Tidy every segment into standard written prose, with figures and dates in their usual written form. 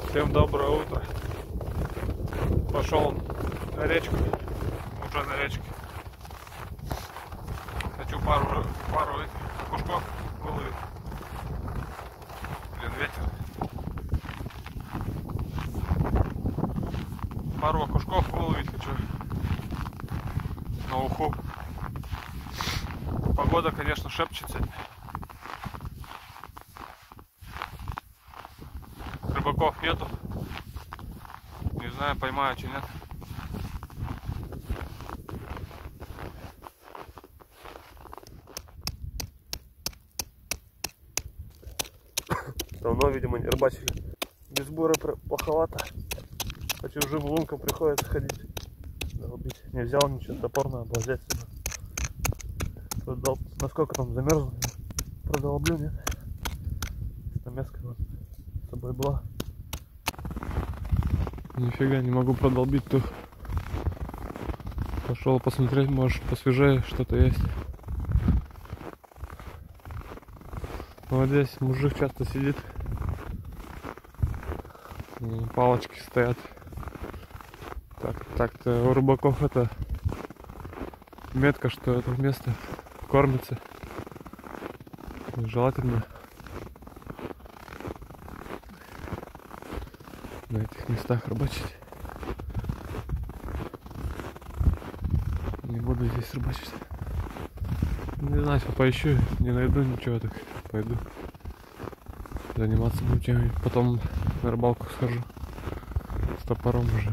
Всем доброе утро. Пошел на речку, уже на речке. Хочу пару кушков выловить. Блин, ветер. Пару окушков выловить хочу на уху. Погода, конечно, шепчет сегодня. Рыбаков нету. Не знаю, поймаю, чи нет. Давно, видимо, не рыбачили. Без бура плоховато. По чужим лункам приходится ходить. Долбить. Не взял ничего, топор надо взять. Насколько там замерзло, продолблю, нет? Стамеска вот с собой была. Нифига не могу продолбить тут. Пошел посмотреть, может посвежее что-то есть. Вот здесь мужик часто сидит. Палочки стоят. Так-то у рыбаков это метка, что это место кормится. Желательно на этих местах рыбачить. Не буду здесь рыбачить. Не знаю, что поищу, не найду ничего, так пойду заниматься будем чем-нибудь. Потом на рыбалку схожу с топором уже.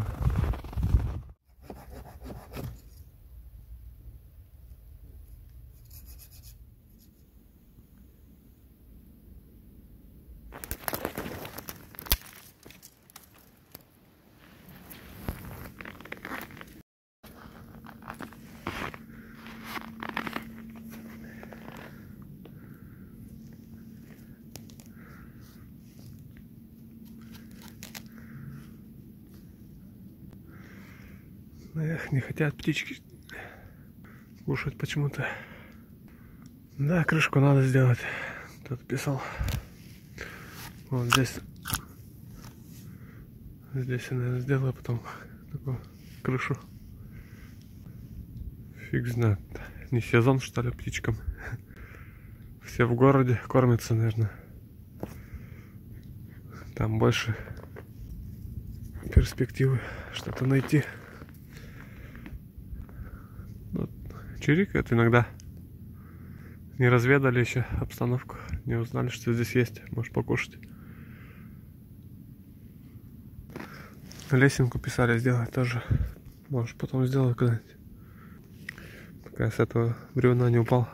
Эх, не хотят птички кушать почему-то. Да, крышку надо сделать. Кто-то писал. Вот здесь. Здесь я, наверное, сделаю потом такую крышу. Фиг знает. Не сезон, что ли, птичкам. Все в городе кормятся, наверное. Там больше перспективы что-то найти. Вот. Чирикает иногда. Не разведали еще обстановку. Не узнали, что здесь есть. Может покушать. Лесенку писали сделать тоже. Может потом сделаю когда-нибудь. Пока я с этого бревна не упал.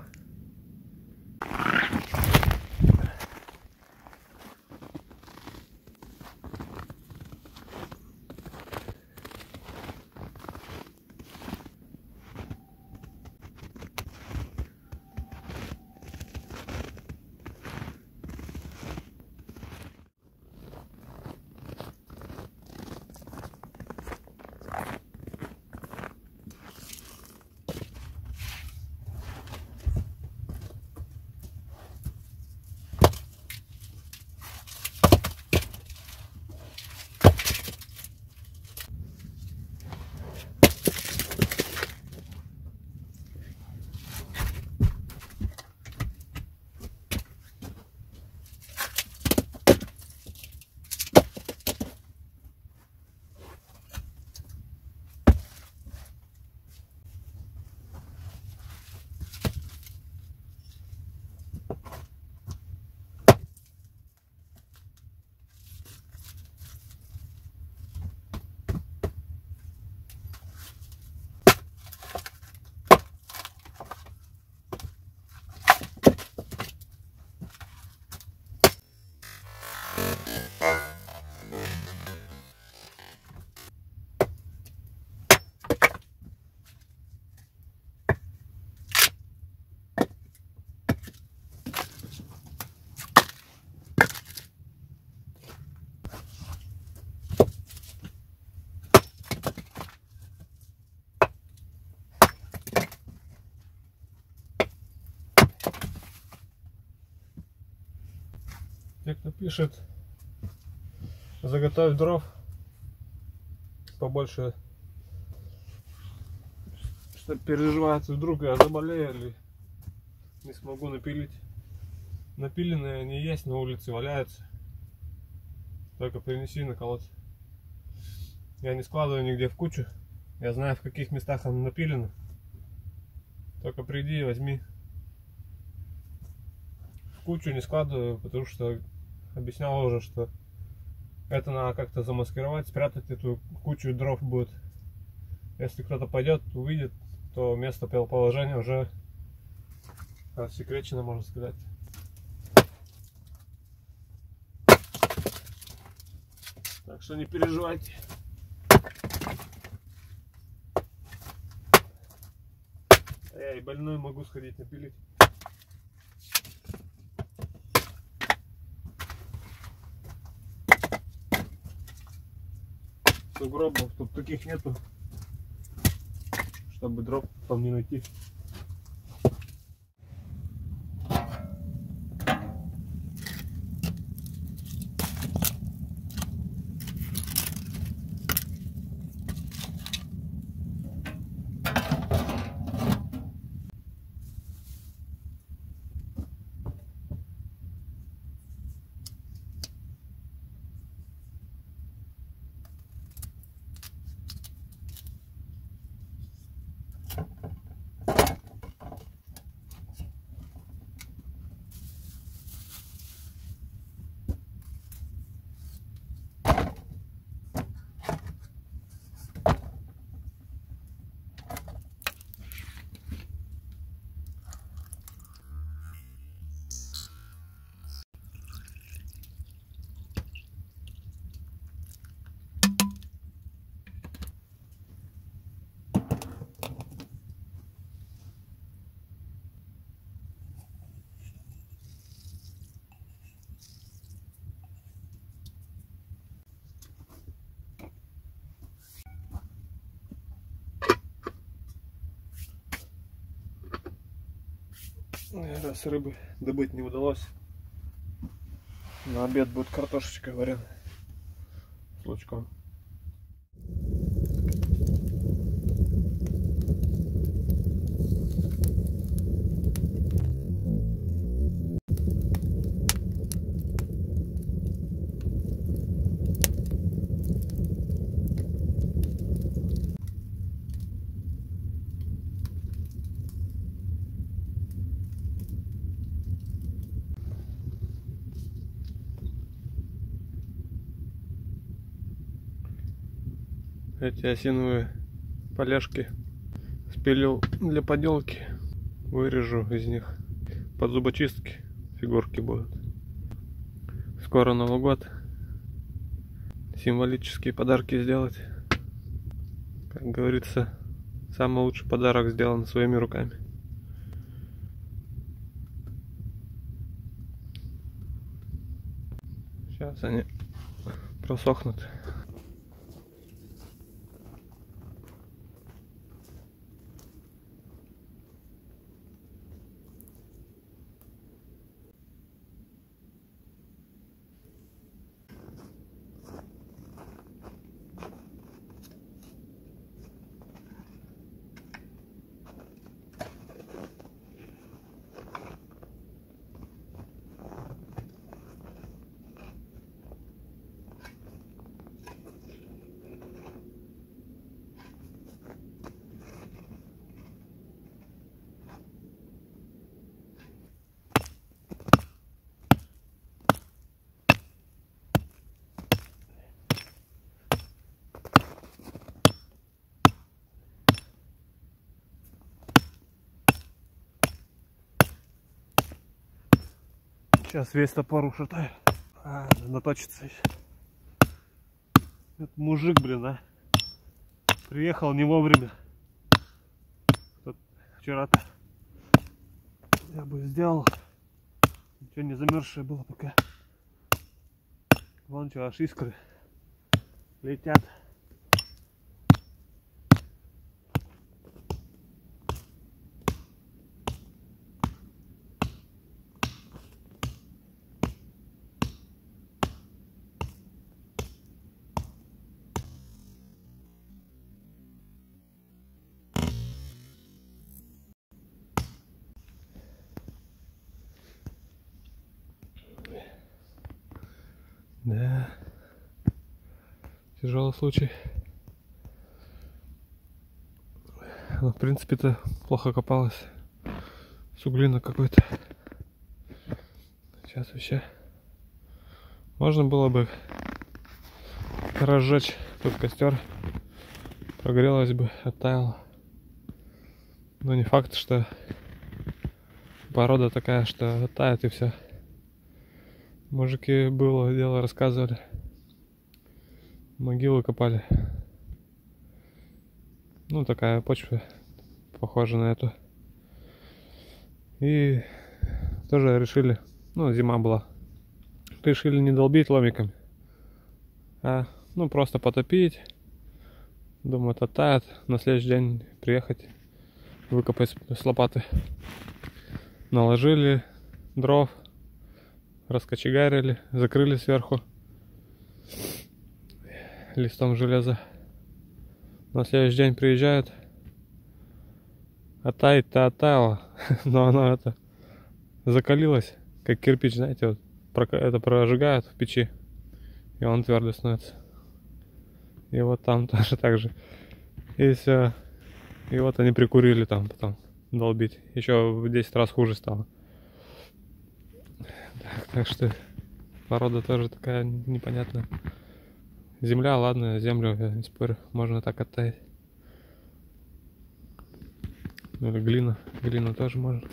Те, кто пишет, Заготовь дров побольше, что переживает, вдруг я заболею или не смогу напилить. Напиленные они есть, на улице валяются, только принеси наколоть. Я не складываю нигде в кучу, я знаю, в каких местах оно напилено. Только приди и возьми. В кучу не складываю, потому что объяснял уже, что это надо как-то замаскировать, спрятать эту кучу дров будет. Если кто-то пойдет, увидит, то место положения уже рассекречено, можно сказать. Так что не переживайте. Я и больной могу сходить напилить. Сугробов тут таких нету, чтобы дров там не найти. Раз рыбы добыть не удалось, на обед будет картошечка вареная с лучком. Эти осиновые полежки спилил для поделки. Вырежу из них под зубочистки, фигурки будут. Скоро Новый год. Символические подарки сделать. Как говорится, самый лучший подарок сделан своими руками. Сейчас они просохнут. Сейчас весь топор ушатаю. Наточится еще. Это мужик, блин, а. Приехал не вовремя. Вчера-то я бы сделал. Ничего не замерзшее было пока. Вон что, аж искры летят. Да. Тяжелый случай. Она, в принципе-то, плохо копалась. Суглина какой-то. Сейчас вообще. Можно было бы разжечь тут костер. Прогрелась бы, оттаяла. Но не факт, что порода такая, что оттает и все. Мужики было дело рассказывали. Могилы копали. Ну, такая почва, похожа на эту. И тоже решили, ну, зима была, решили не долбить ломиками, а, ну, просто потопить. Думаю, оттает, на следующий день приехать, выкопать с лопаты. Наложили дров, раскочегарили, закрыли сверху листом железа. На следующий день приезжают, оттаять-то оттаяло, но оно это закалилось, как кирпич, знаете, вот это прожигают в печи, и он твердый становится. И вот там тоже так же. И все. И вот они прикурили там потом долбить. Еще в 10 раз хуже стало. Так что порода тоже такая непонятная. Земля, ладно, землю, я не спорю, можно так оттаять. Или глина, глину тоже можно.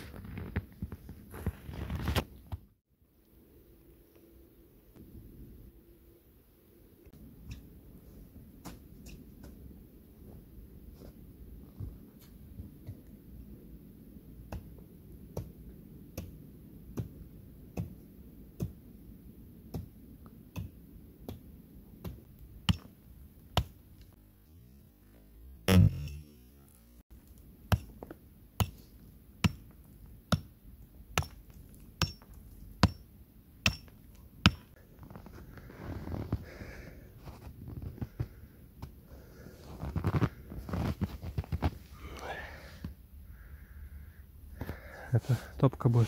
Это топка будет.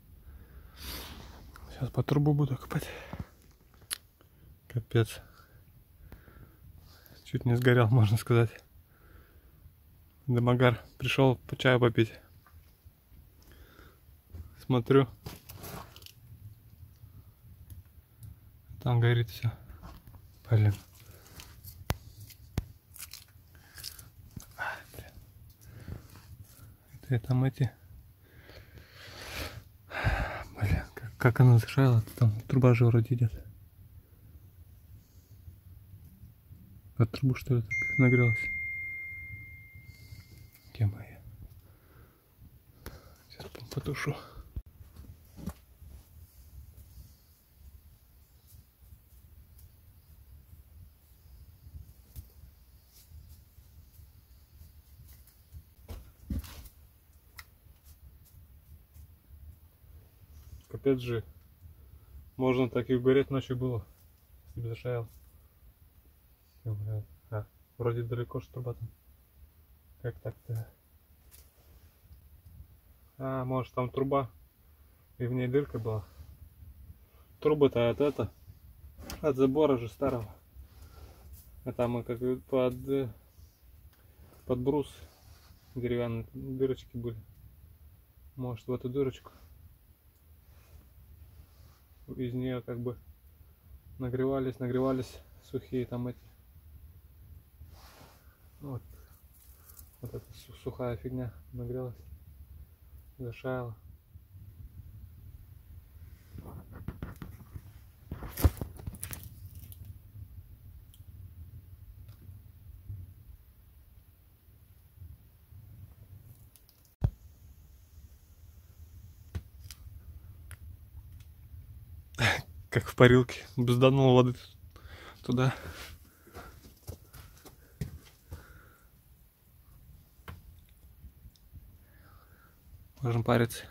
Сейчас по трубу буду копать. Капец. Чуть не сгорел, можно сказать. Домагар пришел по чаю попить. Смотрю. Там горит все. Блин. Это там эти. Блин, как она зашала, там труба же вроде идет. От трубу что ли так нагрелась? Моя. Сейчас потушу. Капец же. Можно так и угореть ночью было. Если бы зашаял. А, вроде далеко ж труба там. Как так-то? А, может там труба и в ней дырка была. Труба-то от забора же старого. А там мы как под брус деревянные дырочки были. Может в эту дырочку. Из нее как бы нагревались сухие там эти. Вот эта сухая фигня нагрелась, зашаяла. Как в парилке, бзданул воды туда. Можем париться.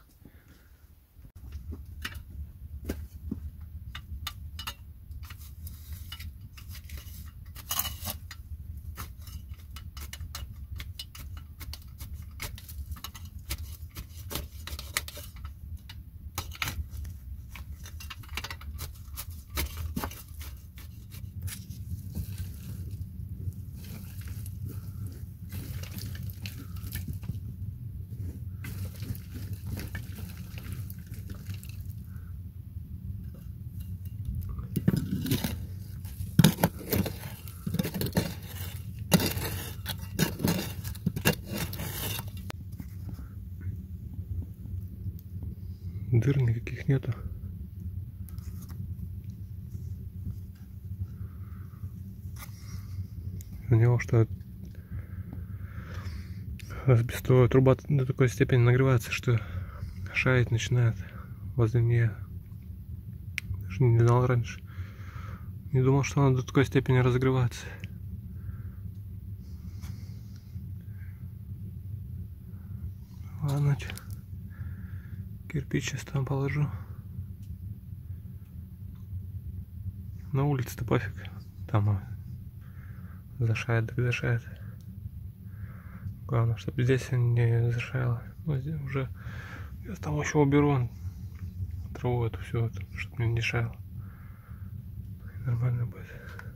дыр никаких нету. У него что асбестовая труба до такой степени нагревается, что шаять начинает возле нее. Даже не знал раньше. Не думал, что она до такой степени разогревается. Ладно, кирпич сейчас там положу. На улице-то пофиг. Там зашает, так зашает. Главное, чтобы здесь не зашаяло. Ну, здесь уже я там еще уберу траву эту всю, чтобы мне не шаяло. Нормально будет.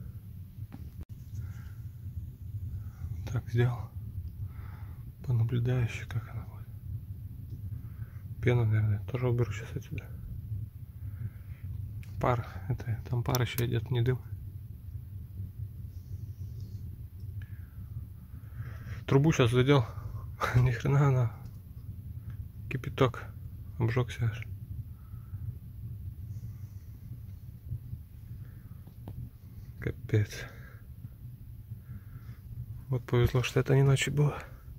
Так сделал. Понаблюдаю еще, как она будет. Пена, наверное, тоже уберу сейчас отсюда. Пар, это там пар еще идет, не дым. Трубу сейчас задел. Ни хрена она. Кипяток. Обжегся аж. Капец. Вот повезло, что это не ночью было.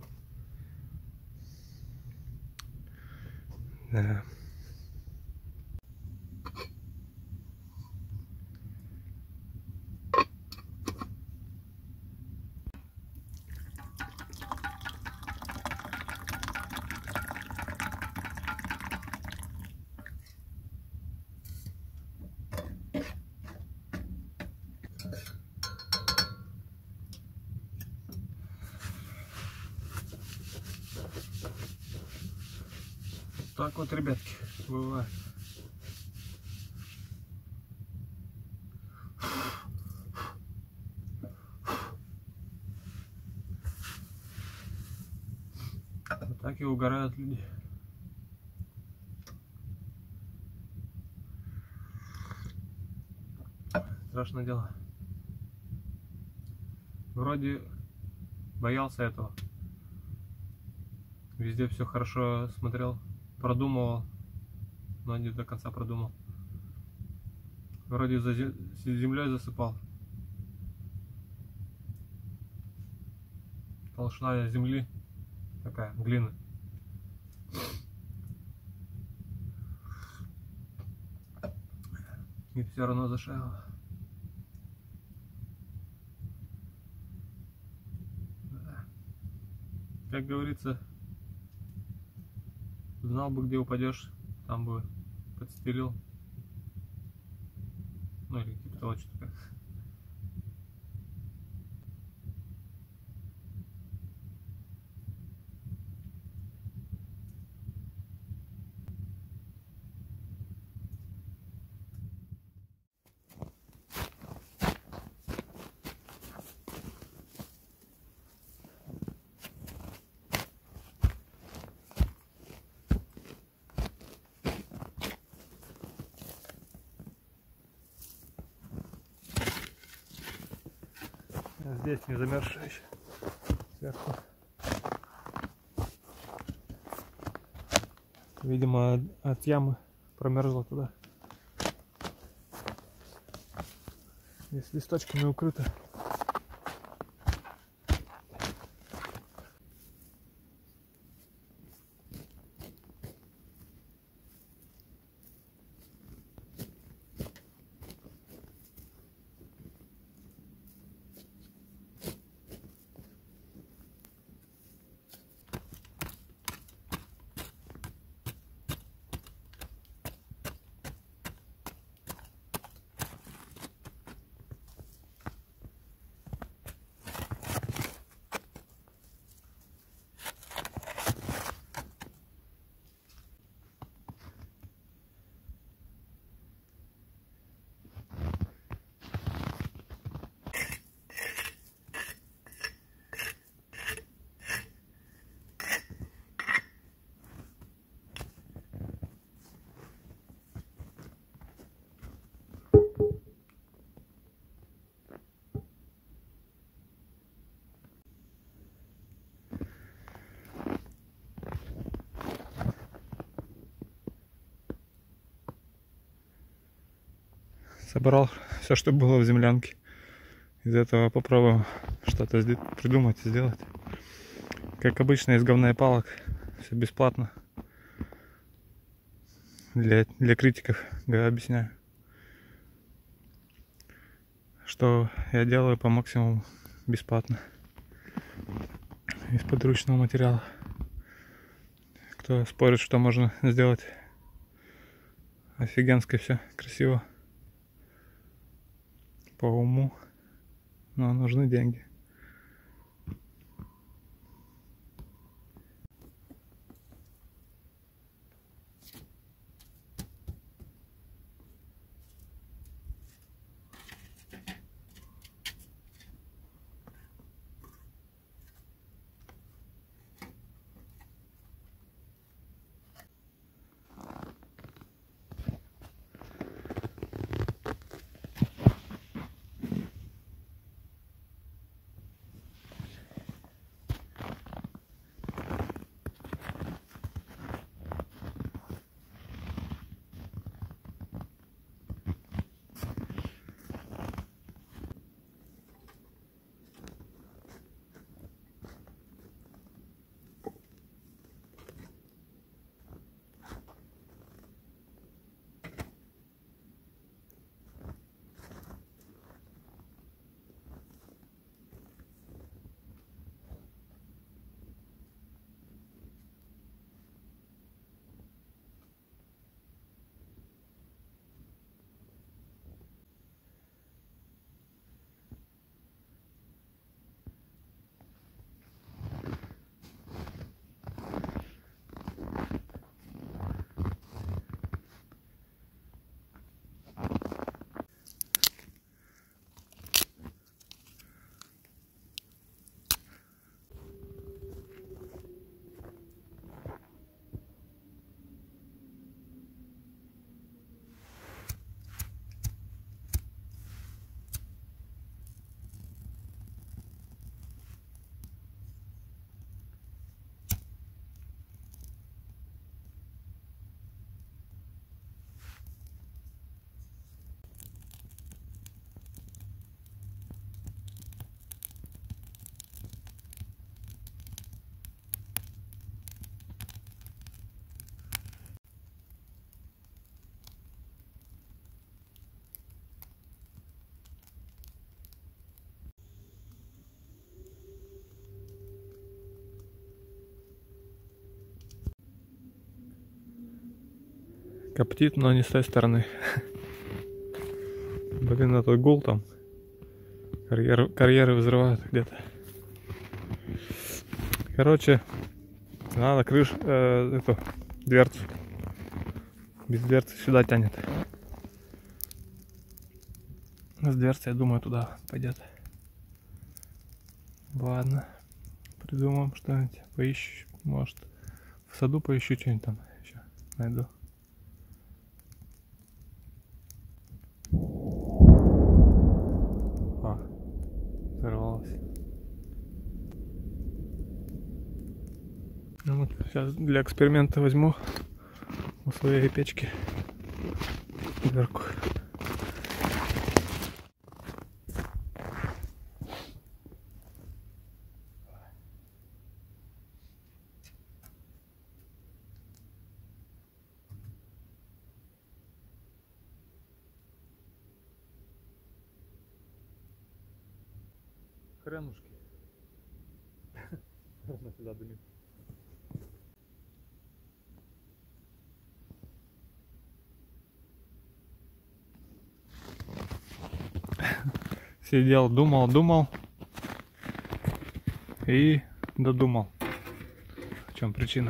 Да. Так вот, ребятки, бывает. Вот так и угорают люди. Страшное дело. Вроде боялся этого. Везде все хорошо смотрел, продумывал, но не до конца продумал. Вроде за землей засыпал. Толщина земли такая, глина. И все равно зашаяло. Как говорится, знал бы, где упадешь, там бы подстелил. Ну или типа того, что такое. Здесь не замерзшая еще сверху. Видимо, от ямы промерзла туда. Здесь листочками укрыто. Собрал все, что было в землянке. Из этого попробую что-то придумать, сделать. Как обычно, из говна и палок. Все бесплатно. Для критиков объясняю, что я делаю по максимуму бесплатно. Из подручного материала. Кто спорит, что можно сделать офигенски все, красиво, по уму, но нужны деньги. Коптит, но не с той стороны. Блин, этот гул там. Карьеры взрывают где-то. Короче, надо эту дверцу. Без дверцы сюда тянет. С дверцы, я думаю, туда пойдет. Ладно. Придумаем что-нибудь. Поищу. Может, в саду поищу что-нибудь там еще найду. Взорвалась. Ну вот, сейчас для эксперимента возьму у своей печки дверку. Хренушки. Можно сюда дымить. Сидел, думал и додумал. В чем причина?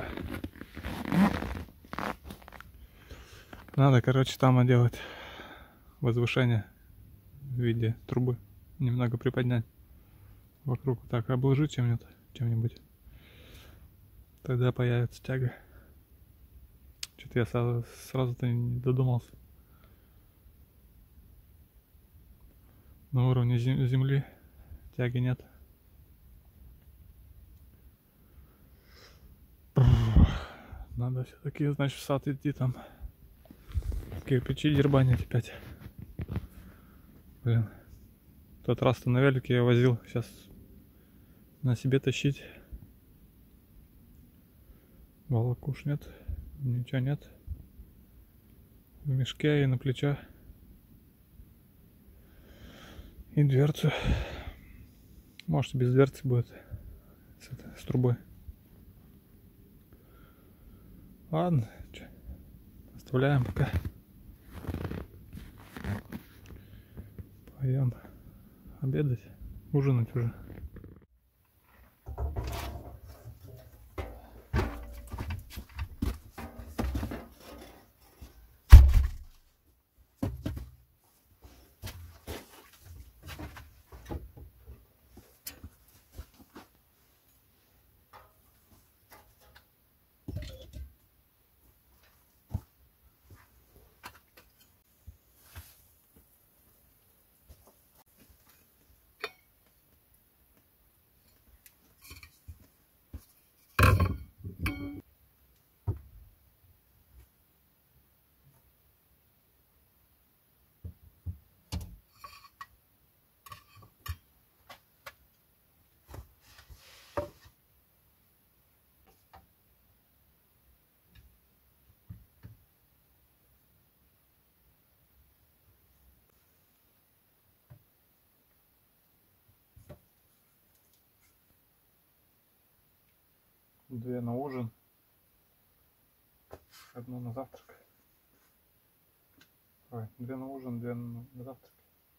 Надо, короче, там делать возвышение в виде трубы. Немного приподнять вокруг. Так, обложить чем-нибудь. Тогда появится тяга. Что-то я сразу-то не додумался. На уровне земли тяги нет. Надо все-таки, значит, в сад идти там. Кирпичи дербанить опять. Блин. В тот раз-то на велике я возил. Сейчас на себе тащить. Волокуш нет. Ничего нет. В мешке и на плечах. И дверцу. Может, без дверцы будет. С трубой. Ладно. Оставляем пока. Пойдем обедать. Ужинать уже. Две на ужин, одну на завтрак. Ой, две на ужин, две на завтрак.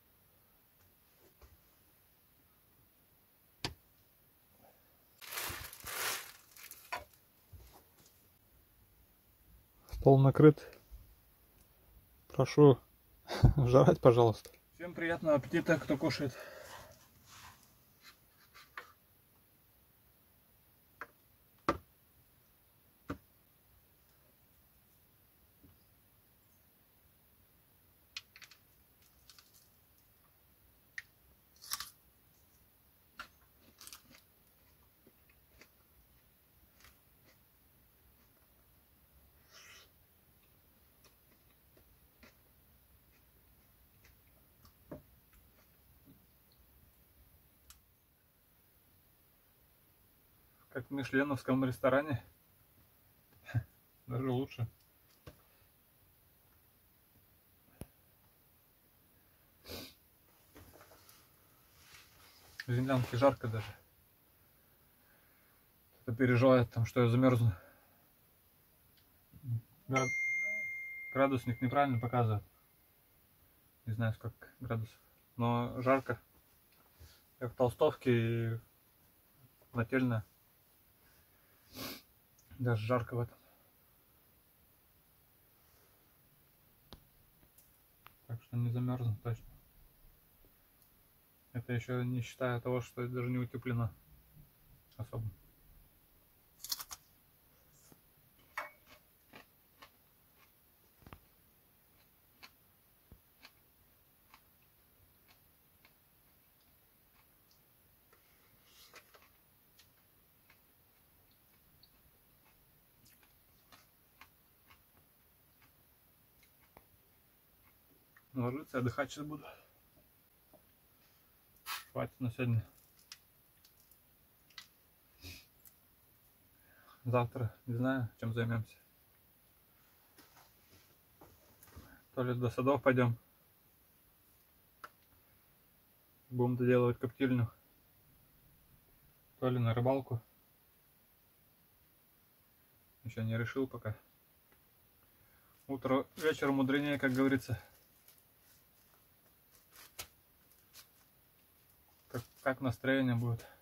Стол накрыт. Прошу жрать, пожалуйста. Всем приятного аппетита, кто кушает. Как в мишленовском ресторане. Даже лучше. В землянке жарко даже. Кто-то переживает там, что я замерзну. Градусник неправильно показывает. Не знаю, сколько градусов. Но жарко. Я в толстовке и нательная. Даже жарко в этом. Так что не замерзну точно. Это еще не считая того, что это даже не утеплено особо. Ложиться, отдыхать сейчас буду. Хватит на сегодня. Завтра не знаю, чем займемся. То ли до садов пойдем. Будем доделывать коптильню. То ли на рыбалку. Еще не решил пока. Утро вечером мудренее, как говорится. Как настроение будет.